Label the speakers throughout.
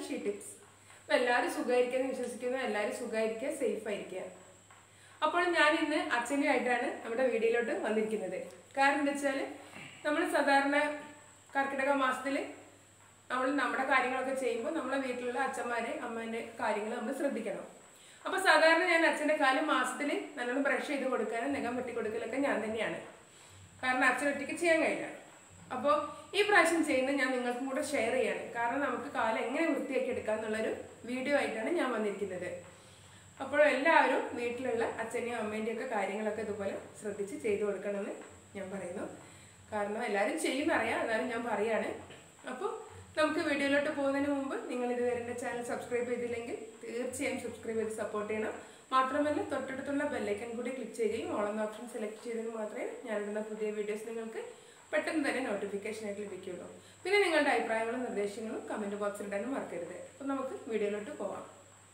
Speaker 1: She tips. അപ്പോൾ എല്ലാവരും സുഖമായിരിക്കുമെന്ന് വിശ്വസിക്കുന്നു. എല്ലാവരും സുഖമായിരിക്കുക, സേഫ് ആയിരിക്കുക. അപ്പോൾ ഞാൻ ഇന്ന് അച്ഛനെയായിട്ടാണ് നമ്മുടെ വീഡിയോയിലോട്ട് വന്നിരിക്കുന്നത്. കാരണം എന്താ വെച്ചാൽ നമ്മൾ സാധാരണ കർക്കിടക മാസത്തിൽ നമ്മൾ നമ്മുടെ കാര്യങ്ങളൊക്കെ ചെയ്യുമ്പോൾ നമ്മളെ വീട്ടിലുള്ള അച്ഛന്മാരെ അമ്മേൻ്റെ കാര്യങ്ങൾ നമ്മൾ ശ്രദ്ധിക്കണം. അപ്പോൾ സാധാരണ ഞാൻ അച്ഛൻ്റെ കാലം മാസത്തിൽ നല്ലോണം ബ്രഷ് ചെയ്ത് കൊടുക്കാനും നഖം വെട്ടി കൊടുക്കലൊക്കെ ഞാൻ തന്നെയാണ്. കാരണം അച്ഛനൊറ്റയ്ക്ക് ചെയ്യാൻ കഴിയില്ല. അപ്പോൾ ഈ പ്രാവശ്യം ചെയ്യുന്നത് ഞാൻ നിങ്ങൾക്കും കൂടെ ഷെയർ ചെയ്യാണ്. കാരണം നമുക്ക് കാലം എങ്ങനെ വൃത്തിയാക്കി എടുക്കാം എന്നുള്ളൊരു വീഡിയോ ആയിട്ടാണ് ഞാൻ വന്നിരിക്കുന്നത്. അപ്പോൾ എല്ലാവരും വീട്ടിലുള്ള അച്ഛനെയും അമ്മേൻ്റെയും ഒക്കെ കാര്യങ്ങളൊക്കെ ഇതുപോലെ ശ്രദ്ധിച്ച് ചെയ്തു കൊടുക്കണമെന്ന് ഞാൻ പറയുന്നു. കാരണം എല്ലാവരും ചെയ്യുന്നറിയാം, എന്നാലും ഞാൻ പറയാണ്. അപ്പോൾ നമുക്ക് വീഡിയോയിലോട്ട് പോകുന്നതിന് മുമ്പ് നിങ്ങൾ ഇതുവരെ എൻ്റെ ചാനൽ സബ്സ്ക്രൈബ് ചെയ്തില്ലെങ്കിൽ തീർച്ചയായും സബ്സ്ക്രൈബ് ചെയ്ത് സപ്പോർട്ട് ചെയ്യണം. മാത്രമല്ല തൊട്ടടുത്തുള്ള ബെല്ലൈക്കൺ കൂടി ക്ലിക്ക് ചെയ്യുകയും ഓൾ എന്ന ഓപ്ഷൻ സെലക്ട് ചെയ്തെങ്കിൽ മാത്രമേ ഞാനിടുന്ന പുതിയ വീഡിയോസ് നിങ്ങൾക്ക് പെട്ടെന്ന് തന്നെ നോട്ടിഫിക്കേഷനായിട്ട് ലഭിക്കുകയുള്ളൂ. പിന്നെ നിങ്ങളുടെ അഭിപ്രായങ്ങളും നിർദ്ദേശങ്ങളും കമൻറ്റ് ബോക്സിൽ ഇടാനും മറക്കരുത്. അപ്പോൾ നമുക്ക് വീഡിയോയിലോട്ട് പോവാം.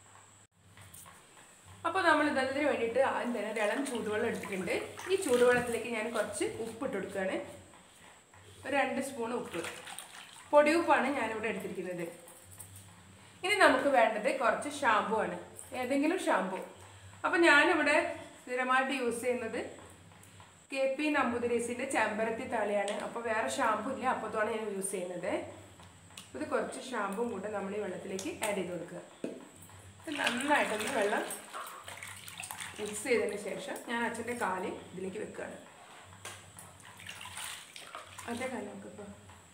Speaker 1: അപ്പോൾ നമ്മൾ ഇതിന് വേണ്ടിയിട്ട് ആദ്യം തന്നെ ഒരു ഇളം ചൂടുവെള്ളം എടുത്തിട്ടുണ്ട്. ഈ ചൂടുവെള്ളത്തിലേക്ക് ഞാൻ കുറച്ച് ഉപ്പിട്ട് കൊടുക്കുകയാണ്. ഒരു 2 സ്പൂൺ ഉപ്പ്, പൊടിയുപ്പാണ് ഞാനിവിടെ എടുത്തിരിക്കുന്നത്. ഇനി നമുക്ക് വേണ്ടത് കുറച്ച് ഷാമ്പു ആണ്, ഏതെങ്കിലും ഷാമ്പു. അപ്പോൾ ഞാനിവിടെ സ്ഥിരമായിട്ട് യൂസ് ചെയ്യുന്നത് KP നമ്പൂതിരീസിൻ്റെ ചെമ്പരത്തി തലയാണ്. അപ്പോൾ വേറെ ഷാമ്പു ഇല്ല, അപ്പോൾ അതാണ് ഞാൻ യൂസ് ചെയ്യുന്നത്. ഇത് കുറച്ച് ഷാമ്പും കൂടെ നമ്മൾ ഈ വെള്ളത്തിലേക്ക് ആഡ് ചെയ്ത് കൊടുക്കുക. ഇത് നന്നായിട്ടൊന്ന് വെള്ളം മിക്സ് ചെയ്തതിന് ശേഷം ഞാൻ അച്ഛൻ്റെ കാല് ഇതിലേക്ക് വെക്കുകയാണ്. അതേ കാലം നമുക്കിപ്പോൾ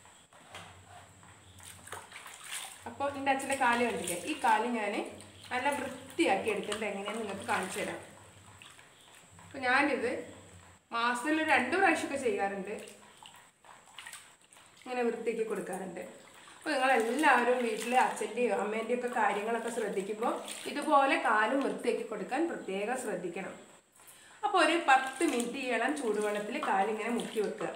Speaker 1: അപ്പോൾ എൻ്റെ അച്ഛൻ്റെ കാല് കണ്ടില്ലേ, ഈ കാല് ഞാൻ നല്ല വൃത്തിയാക്കി എടുക്കുന്നത് എങ്ങനെയാണെന്ന് നിങ്ങൾക്ക് കാണിച്ചു തരാം. അപ്പോൾ ഞാനിത് മാസത്തിൽ 2 പ്രാവശ്യമൊക്കെ ചെയ്യാറുണ്ട്, ഇങ്ങനെ വൃത്തിയാക്കി കൊടുക്കാറുണ്ട്. അപ്പോൾ നിങ്ങളെല്ലാവരും വീട്ടിലെ അച്ഛൻ്റെയോ അമ്മേൻ്റെയോ ഒക്കെ കാര്യങ്ങളൊക്കെ ശ്രദ്ധിക്കുമ്പോൾ ഇതുപോലെ കാലും വൃത്തിയാക്കി കൊടുക്കാൻ പ്രത്യേകം ശ്രദ്ധിക്കണം. അപ്പോൾ ഒരു 10 മിനിറ്റ് ഇളം ചൂടുവെള്ളത്തിൽ കാലിങ്ങനെ മുക്കി വെക്കുക.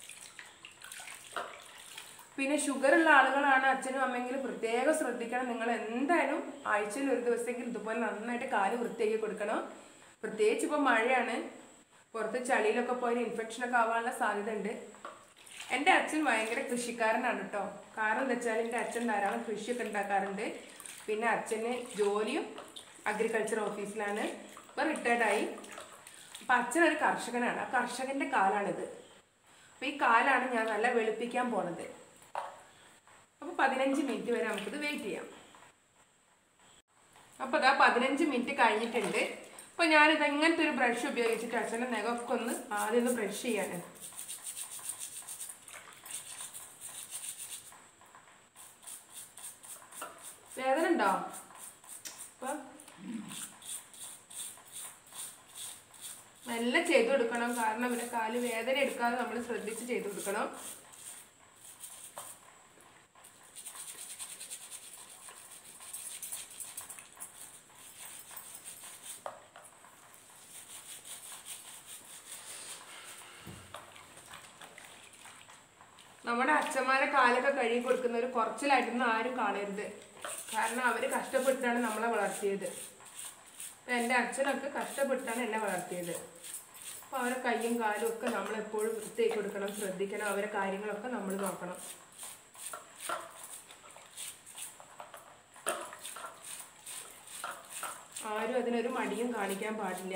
Speaker 1: പിന്നെ ഷുഗറുള്ള ആളുകളാണ് അച്ഛനും അമ്മയെങ്കിലും പ്രത്യേകം ശ്രദ്ധിക്കണം. നിങ്ങൾ എന്തായാലും ആഴ്ചയിൽ ഒരു ദിവസമെങ്കിലും ഇതുപോലെ നന്നായിട്ട് കാല് വൃത്തിയാക്കി കൊടുക്കണം. പ്രത്യേകിച്ച് ഇപ്പോൾ മഴയാണ്, പുറത്ത് ചളിയിലൊക്കെ പോയി ഇൻഫെക്ഷനൊക്കെ ആവാനുള്ള സാധ്യത ഉണ്ട്. എൻ്റെ അച്ഛൻ ഭയങ്കര കൃഷിക്കാരനാണ് കേട്ടോ. കാരണം എന്താ വെച്ചാൽ എൻ്റെ അച്ഛൻ ധാരാളം കൃഷിയൊക്കെ ഉണ്ടാക്കാറുണ്ട്. പിന്നെ അച്ഛന് ജോലിയും അഗ്രികൾച്ചർ ഓഫീസിലാണ്, ഇപ്പോൾ റിട്ടയർഡായി. അപ്പം അച്ഛനൊരു കർഷകനാണ്, ആ കർഷകൻ്റെ കാലാണിത്. അപ്പോൾ ഈ കാലാണ് ഞാൻ നല്ല വെളുപ്പിക്കാൻ പോണത്. അപ്പോൾ 15 മിനിറ്റ് വരെ നമുക്കിത് വെയിറ്റ് ചെയ്യാം. അപ്പോൾ അതാ 15 മിനിറ്റ് കഴിഞ്ഞിട്ടുണ്ട്. അപ്പോൾ ഞാനിത് ഇങ്ങനത്തെ ഒരു ബ്രഷ് ഉപയോഗിച്ചിട്ട് അച്ഛൻ്റെ നഖമൊക്കെ ഒന്ന് ആദ്യം ഒന്ന് ബ്രഷ് ചെയ്യാണ്. വേദന ഉണ്ടോ? അപ്പോൾ നല്ല ചെയ്തു കൊടുക്കണം. കാരണം അവരുടെ കാല് വേദന എടുക്കാതെ നമ്മൾ ശ്രദ്ധിച്ച് ചെയ്തു കൊടുക്കണം. നമ്മുടെ അച്ഛന്മാരെ കാലൊക്കെ കഴുകി കൊടുക്കുന്നവർ കുറച്ചിലായിട്ടൊന്നും ആരും കാണരുത്. കാരണം അവർ കഷ്ടപ്പെട്ടാണ് നമ്മളെ വളർത്തിയത്. എൻ്റെ അച്ഛനൊക്കെ കഷ്ടപ്പെട്ടാണ് എന്നെ വളർത്തിയത്. അപ്പോൾ അവരെ കയ്യും കാലും ഒക്കെ നമ്മളെപ്പോഴും വൃത്തിയാക്കി കൊടുക്കണം, ശ്രദ്ധിക്കണം. അവരെ കാര്യങ്ങളൊക്കെ നമ്മൾ നോക്കണം. ആരും അതിനൊരു മടിയും കാണിക്കാൻ പാടില്ല.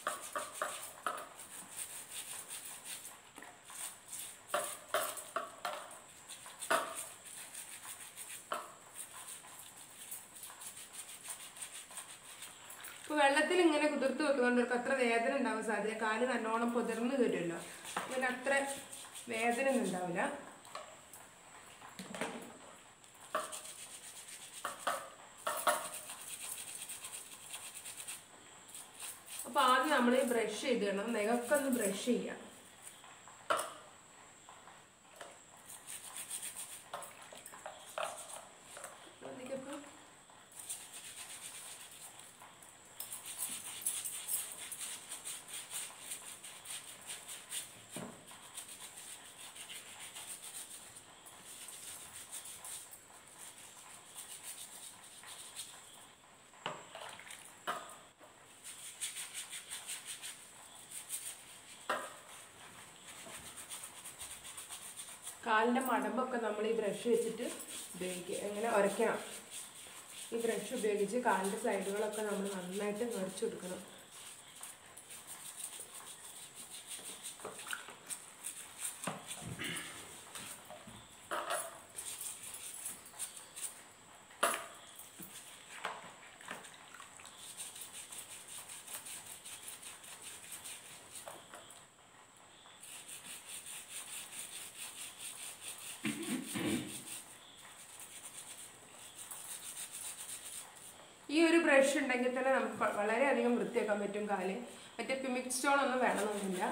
Speaker 1: വെള്ളത്തിൽ ഇങ്ങനെ കുതിർത്ത് വെക്കുന്നവർക്ക് അത്ര വേദന ഉണ്ടാവാൻ സാധ്യത. കാല് നല്ലോണം പുതിർന്ന് വരുമല്ലോ, പിന്നെ അത്ര വേദന ഒന്നും ഉണ്ടാവില്ല. അപ്പോൾ ആദ്യം നമ്മൾ ബ്രഷ് ചെയ്തിടണം, നഖമൊക്കെ ഒന്ന് ബ്രഷ് ചെയ്യാം. കാലിൻ്റെ മടമ്പൊക്കെ നമ്മൾ ഈ ബ്രഷ് വെച്ചിട്ട് ഉപയോഗിക്കുക, ഇങ്ങനെ ഉരയ്ക്കണം. ഈ ബ്രഷ് ഉപയോഗിച്ച് കാലിൻ്റെ സൈഡുകളൊക്കെ നമ്മൾ നന്നായിട്ട് നിറച്ചു കൊടുക്കണം. ഈ ഒരു ബ്രഷ് ഉണ്ടെങ്കിൽ തന്നെ നമുക്ക് വളരെയധികം വൃത്തിയാക്കാൻ പറ്റും കാല്. മറ്റേ പിമിക് സ്റ്റോൺ ഒന്നും വേണമെന്നൊന്നുമില്ല.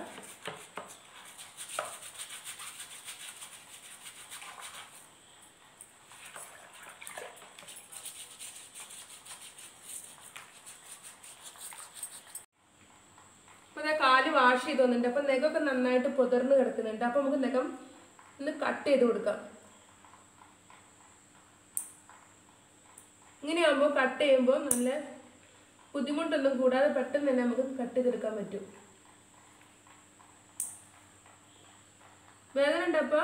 Speaker 1: അപ്പോൾ അതാ കാല് വാഷ് ചെയ്ത് വന്നിട്ടുണ്ട്. അപ്പം നഖമൊക്കെ നന്നായിട്ട് പുതിർന്ന് കിടക്കുന്നുണ്ട്. അപ്പം നമുക്ക് നഖം ഒന്ന് കട്ട് ചെയ്ത് കൊടുക്കാം. ഇങ്ങനെയാകുമ്പോൾ കട്ട് ചെയ്യുമ്പോൾ നല്ല ബുദ്ധിമുട്ടൊന്നും കൂടാതെ പെട്ടെന്ന് തന്നെ നമുക്ക് കട്ട് ചെയ്തെടുക്കാൻ പറ്റും. വേദന ഉണ്ടപ്പോൾ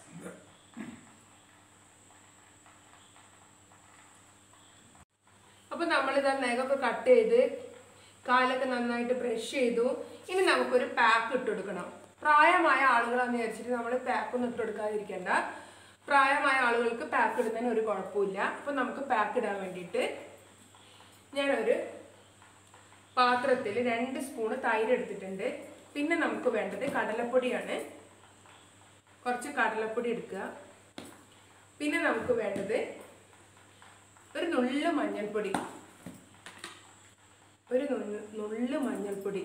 Speaker 1: അപ്പം നമ്മളിതാ നഖമൊക്കെ കട്ട് ചെയ്ത് കാലൊക്കെ നന്നായിട്ട് ബ്രഷ് ചെയ്തു. ഇനി നമുക്കൊരു പാക്ക് ഇട്ട് കൊടുക്കണം. പ്രായമായ ആളുകളാന്ന് വിചാരിച്ചിട്ട് നമ്മൾ പാക്കൊന്നും ഇട്ട് കൊടുക്കാതിരിക്കേണ്ട. പ്രായമായ ആളുകൾക്ക് പാക്ക് ഇടുന്നതിന് ഒരു കുഴപ്പമില്ല. അപ്പം നമുക്ക് പാക്ക് ഇടാൻ വേണ്ടിയിട്ട് ഞാനൊരു പാത്രത്തിൽ 2 സ്പൂണ് തൈര് എടുത്തിട്ടുണ്ട്. പിന്നെ നമുക്ക് വേണ്ടത് കടലപ്പൊടിയാണ്. കുറച്ച് കടലപ്പൊടി എടുക്കുക. പിന്നെ നമുക്ക് വേണ്ടത് ഒരു നുള്ള് മഞ്ഞൾപ്പൊടി, ഒരു നുള്ള് മഞ്ഞൾപ്പൊടി,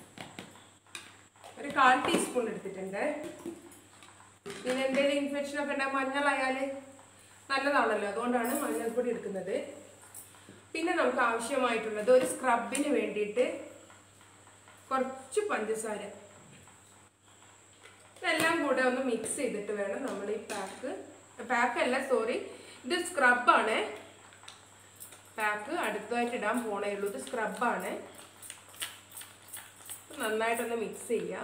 Speaker 1: ഒരു 1/4 ടീസ്പൂൺ എടുത്തിട്ടുണ്ട്. പിന്നെ എന്തെങ്കിലും ഇൻഫെക്ഷനൊക്കെ ഉണ്ടാകും മഞ്ഞളായാൽ നല്ലതാണല്ലോ, അതുകൊണ്ടാണ് മഞ്ഞൾപ്പൊടി എടുക്കുന്നത്. പിന്നെ നമുക്ക് ആവശ്യമായിട്ടുള്ളത് ഒരു സ്ക്രബിന് വേണ്ടിയിട്ട് കുറച്ച് പഞ്ചസാര. ഇതെല്ലാം കൂടെ ഒന്ന് മിക്സ് ചെയ്തിട്ട് വേണം നമ്മൾ ഈ ഇത് സ്ക്രബാണ്. പാക്ക് അടുത്തതായിട്ട് ഇടാൻ പോണേ ഉള്ളൂ. ഇത് സ്ക്രബാണ്. നന്നായിട്ടൊന്ന് മിക്സ് ചെയ്യാം.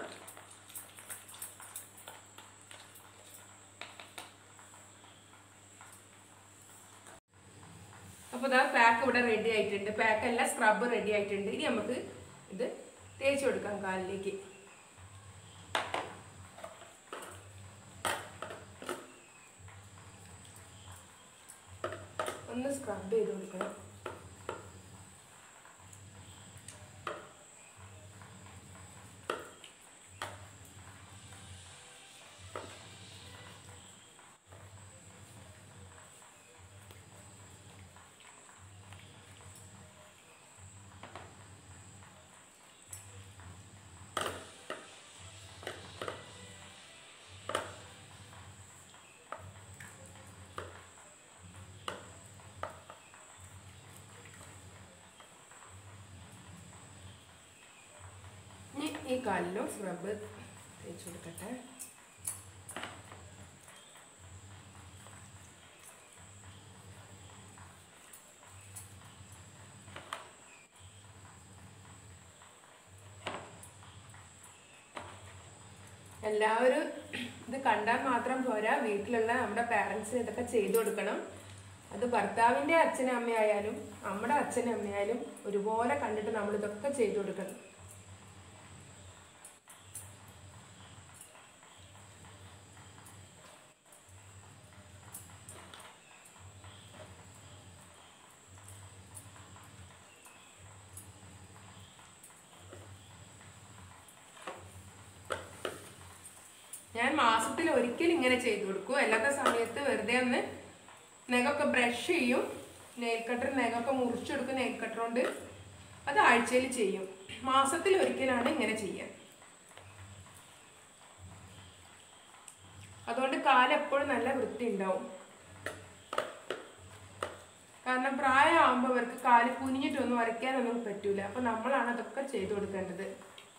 Speaker 1: അപ്പോൾ ഇതാ പാക്ക് ഇവിടെ റെഡി ആയിട്ടുണ്ട്. പാക്കല്ല, സ്ക്രബ് റെഡി ആയിട്ടുണ്ട്. ഇനി നമുക്ക് ഇത് തേച്ച് കൊടുക്കാം കാലിലേക്ക്. ഒന്ന് സ്ക്രബ് ചെയ്ത് കൊടുക്കണം. ഈ കാലിലും സ്ക്രബ് തേച്ച് കൊടുക്കട്ടെ. എല്ലാവരും ഇത് കണ്ടാൽ മാത്രം പോരാ, വീട്ടിലുള്ള നമ്മുടെ പാരൻസിന് ഇതൊക്കെ ചെയ്തു കൊടുക്കണം. അത് ഭർത്താവിൻ്റെ അച്ഛനും അമ്മയായാലും നമ്മുടെ അച്ഛനും അമ്മയായാലും ഒരുപോലെ കണ്ടിട്ട് നമ്മൾ ഇതൊക്കെ ചെയ്തു കൊടുക്കണം. ഞാൻ മാസത്തിൽ ഒരിക്കൽ ഇങ്ങനെ ചെയ്തു കൊടുക്കും. അല്ലാത്ത സമയത്ത് വെറുതെ ഒന്ന് നഖമൊക്കെ ബ്രഷ് ചെയ്യും. നെയിൽ കട്ടർ നഖമൊക്കെ മുറിച്ചെടുക്കും നെയിൽ കട്ടർ കൊണ്ട്. അത് ആഴ്ചയിൽ ചെയ്യും. മാസത്തിൽ ഒരിക്കലാണ് ഇങ്ങനെ ചെയ്യുക. അതുകൊണ്ട് കാലെപ്പോഴും നല്ല വൃത്തി ഉണ്ടാവും. കാരണം പ്രായമാകുമ്പോൾ അവർക്ക് കാല് കുനിഞ്ഞിട്ടൊന്നും വരയ്ക്കാനൊന്നും പറ്റൂല. അപ്പം നമ്മളാണ് അതൊക്കെ ചെയ്തു കൊടുക്കേണ്ടത്.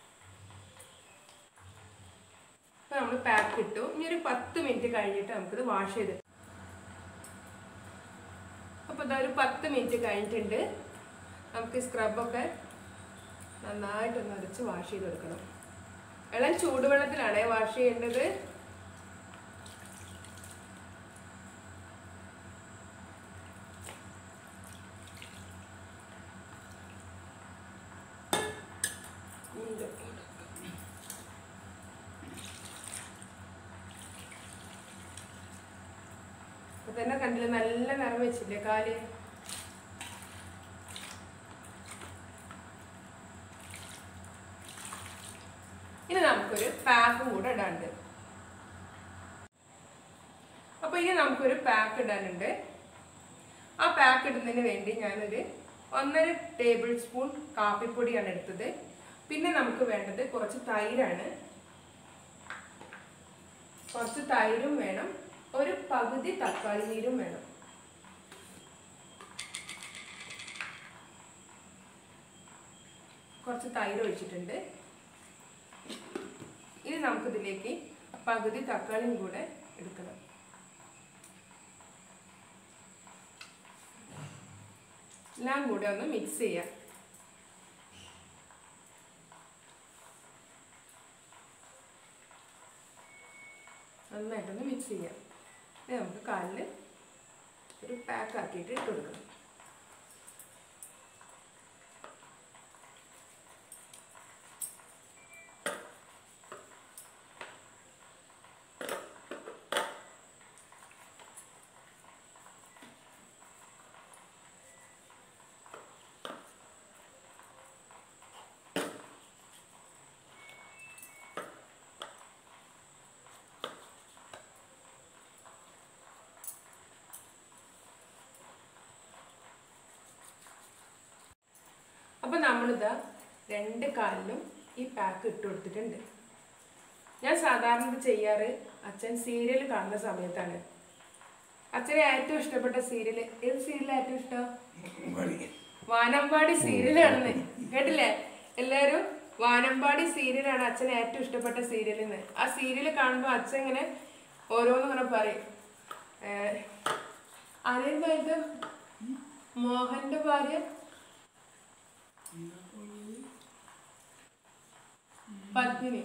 Speaker 1: അപ്പോൾ നമ്മൾ പാക്ക് ഇട്ടു. ഇനി ഒരു 10 മിനിറ്റ് കഴിഞ്ഞിട്ട് നമുക്കിത് വാഷ് ചെയ്ത്. അപ്പോൾ ഇതാ ഒരു 10 മിനിറ്റ് കഴിഞ്ഞിട്ടുണ്ട്. നമുക്ക് സ്ക്രബൊക്കെ നന്നായിട്ടൊന്ന് അരച്ച് വാഷ് ചെയ്ത് കൊടുക്കണം. ഇളം ചൂടുവെള്ളത്തിലാണ് വാഷ് ചെയ്യേണ്ടത്. തന്നെ കണ്ടില്ല, നല്ല നിറം വെച്ചില്ലേ കാല്. ഇനി നമുക്കൊരു പാക്കും കൂടെ ഇടാനുണ്ട്. അപ്പൊ ഇനി നമുക്കൊരു പാക്ക് ഇടാനുണ്ട്. ആ പാക്ക് ഇടുന്നതിന് വേണ്ടി ഞാനൊരു 1.5 ടേബിൾ സ്പൂൺ കാപ്പിപ്പൊടിയാണ് എടുത്തത്. പിന്നെ നമുക്ക് വേണ്ടത് കുറച്ച് തൈരാണ്. കുറച്ച് തൈരും വേണം, ഒരു പകുതി തക്കാളി നീരും വേണം. കുറച്ച് തൈര് ഒഴിച്ചിട്ടുണ്ട്. ഇനി നമുക്കിതിലേക്ക് പകുതി തക്കാളിയും കൂടെ എടുക്കണം. എല്ലാം കൂടെ ഒന്ന് മിക്സ് ചെയ്യാം. നന്നായിട്ടൊന്ന് മിക്സ് ചെയ്യാം. നമുക്ക് കാലിൽ ഒരു പാക്ക് ആക്കിയിട്ട് ഇട്ട് കൊടുക്കണം. അപ്പോൾ നമ്മളിതാ 2 കാലിലും ഈ പാക്ക് ഇട്ട് കൊടുത്തിട്ടുണ്ട്. ഞാൻ സാധാരണ ഇത് ചെയ്യാറ് അച്ഛൻ സീരിയൽ കാണുന്ന സമയത്താണ്. അച്ഛനെ ഏറ്റവും ഇഷ്ടപ്പെട്ട സീരിയൽ ഏത് സീരിയലാണ് ഏറ്റവും ഇഷ്ടം? വാനമ്പാടി സീരിയലാണെന്ന് കേട്ടില്ലേ എല്ലാവരും? വാനമ്പാടി സീരിയലാണ് അച്ഛന് ഏറ്റവും ഇഷ്ടപ്പെട്ട സീരിയലിന്ന്. ആ സീരിയൽ കാണുമ്പോൾ അച്ഛൻ ഇങ്ങനെ ഓരോന്നും ഇങ്ങനെ പറയും. ആരെന്തായത് മോഹന്റെ ഭാര്യ പത്മിനി.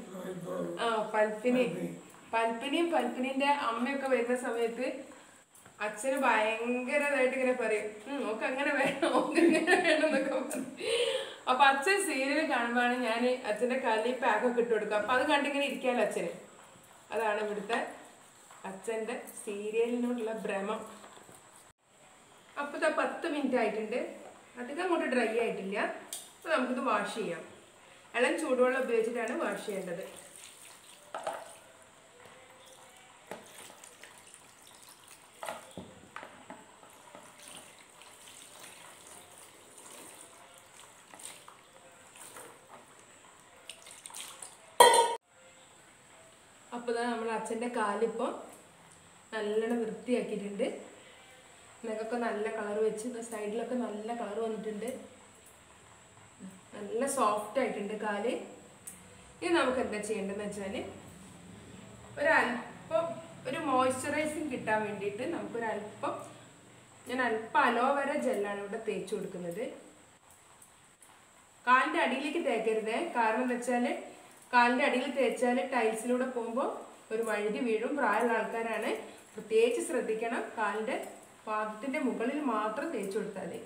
Speaker 1: പത്മിനിയും പത്മിനിന്റെ അമ്മയൊക്കെ വരുന്ന സമയത്ത് അച്ഛന് ഭയങ്കരമായിട്ട് ഇങ്ങനെ പറയും, ഓക്ക് അങ്ങനെ വേണം, ഓക്ക് ഇങ്ങനെ വേണം എന്നൊക്കെ പറയും. അപ്പൊ അച്ഛൻ സീരിയൽ കാണുമ്പോഴാണ് ഞാൻ അച്ഛന്റെ കാലിൽ പാക്കൊക്കെ ഇട്ട് കൊടുക്കുക. അപ്പൊ അത് കണ്ടിങ്ങനെ ഇരിക്കാമല്ലോ അച്ഛന്. അതാണ് ഇവിടുത്തെ അച്ഛന്റെ സീരിയലിനോടുള്ള ഭ്രമം. അപ്പൊ 10 മിനിറ്റ് ആയിട്ടുണ്ട്. അധികം അങ്ങോട്ട് ഡ്രൈ ആയിട്ടില്ല. അപ്പൊ നമുക്കിത് വാഷ് ചെയ്യാം. ഇളം ചൂടുവെള്ളം ഉപയോഗിച്ചിട്ടാണ് വാഷ് ചെയ്യേണ്ടത്. അപ്പോൾ നമ്മൾ അച്ഛൻ്റെ കാലിപ്പോൾ നല്ലോണം വൃത്തിയാക്കിയിട്ടുണ്ട്. നഖമൊക്കെ നല്ല കളർ വെച്ച് സൈഡിലൊക്കെ നല്ല കളർ വന്നിട്ടുണ്ട്. നല്ല സോഫ്റ്റ് ആയിട്ടുണ്ട് കാല്. ഇനി നമുക്ക് എന്താ ചെയ്യേണ്ടതെന്ന് വെച്ചാൽ ഒരല്പം ഒരു മോയ്സ്ചറൈസിങ് കിട്ടാൻ വേണ്ടിയിട്ട് നമുക്കൊരല്പം ഞാൻ അല്പം അലോവേര ജെല്ലാണ് ഇവിടെ തേച്ച് കൊടുക്കുന്നത്. കാലിൻ്റെ അടിയിലേക്ക് തേക്കരുത്. കാരണം എന്താ വെച്ചാൽ കാലിൻ്റെ അടിയിൽ തേച്ചാൽ ടൈൽസിലൂടെ പോകുമ്പോൾ ഒരു വഴുതി വീഴും. പ്രായമുള്ള ആൾക്കാരാണ്, പ്രത്യേകിച്ച് ശ്രദ്ധിക്കണം. കാലിൻ്റെ പാദത്തിൻ്റെ മുകളിൽ മാത്രം തേച്ച് കൊടുത്താൽ മതി.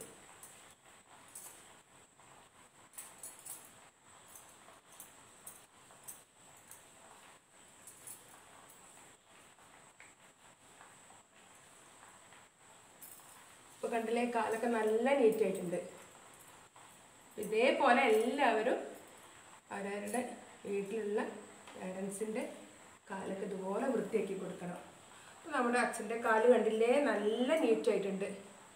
Speaker 1: ഇപ്പോൾ കണ്ടില്ലേ, കാലൊക്കെ നല്ല നീറ്റ് ആയിട്ടുണ്ട്. ഇതേപോലെ എല്ലാവരും അവരവരുടെ വീട്ടിലുള്ള പേരൻസിൻ്റെ കാലൊക്കെ ഇതുപോലെ വൃത്തിയാക്കി കൊടുക്കണം. അപ്പോൾ നമ്മുടെ അച്ഛൻ്റെ കാല് കണ്ടില്ലേ, നല്ല നീറ്റ് ആയിട്ടുണ്ട്,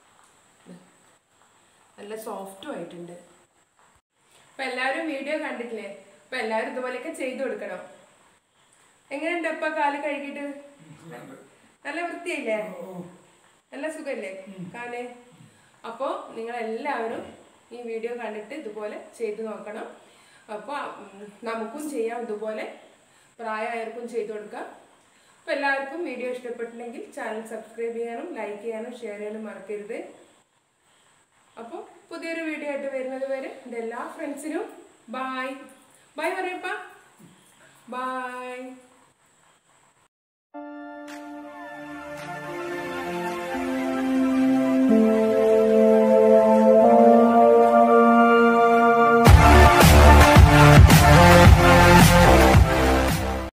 Speaker 1: നല്ല സോഫ്റ്റും ആയിട്ടുണ്ട്. അപ്പോൾ എല്ലാവരും വീഡിയോ കണ്ടിട്ടില്ലേ? അപ്പോൾ എല്ലാവരും ഇതുപോലെയൊക്കെ ചെയ്തു കൊടുക്കണം. എങ്ങനെയുണ്ട് അപ്പം കാല് കഴുകിയിട്ട്? നല്ല വൃത്തിയല്ലേ? നല്ല സുഖമല്ലേ കാല്? അപ്പോൾ നിങ്ങളെല്ലാവരും ഈ വീഡിയോ കണ്ടിട്ട് ഇതുപോലെ ചെയ്തു നോക്കണം. അപ്പോൾ നമുക്കും ചെയ്യാം ഇതുപോലെ, പ്രായമായവർക്കും ചെയ്തു കൊടുക്കാം. അപ്പോൾ എല്ലാവർക്കും വീഡിയോ ഇഷ്ടപ്പെട്ടിട്ടുണ്ടെങ്കിൽ ചാനൽ സബ്സ്ക്രൈബ് ചെയ്യാനും ലൈക്ക് ചെയ്യാനും ഷെയർ ചെയ്യാനും മറക്കരുത്. അപ്പോൾ പുതിയൊരു വീഡിയോ ആയിട്ട് വരുന്നത് വരെ എൻ്റെ എല്ലാ ഫ്രണ്ട്സിനും ബൈ ബൈ പറയപ്പാ.